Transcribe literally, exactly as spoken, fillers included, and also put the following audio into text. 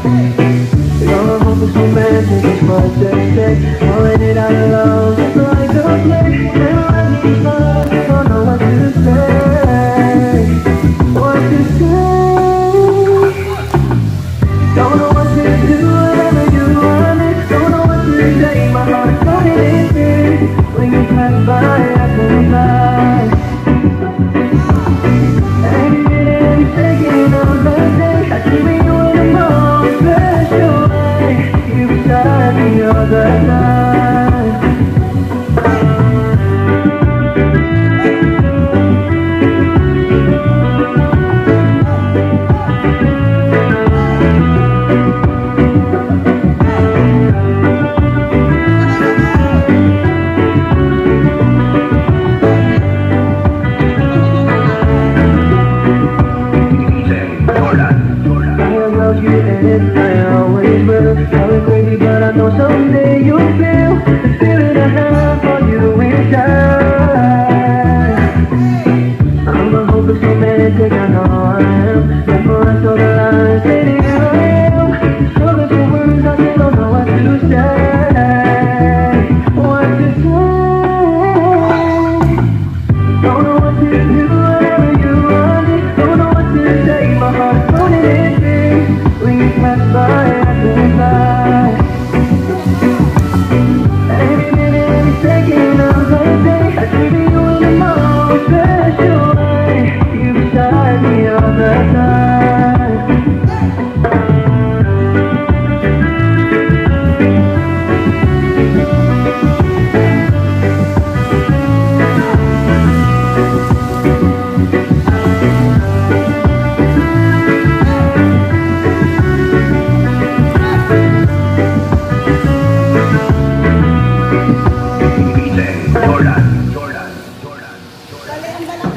Your hope is romantic, it's what they say. Calling it out loud, just like a play. And when you love, you don't know what to say. What to say. Don't know what to do, whatever you want it. Don't know what to say, my heart is floating in fear. When you pass by, I can fly. Every minute, every second of the day, I see me in the most special way. You beside me all the time. I always will. Probably crazy, but I know someday you'll feel the spirit I have for you inside. I'm a hopeless romantic, I know I am. Therefore I saw the lines, stating who I am. Struggling for words, I just don't know what to say. What to say. Don't know what to do, whatever you want it. Don't know what to say, my heart is floating in fear. When you pass by, I can fly. Every minute, every second of the day, I see you in the most special way. You beside me all the time. Jordan, Jordan, Jordan, Jordan.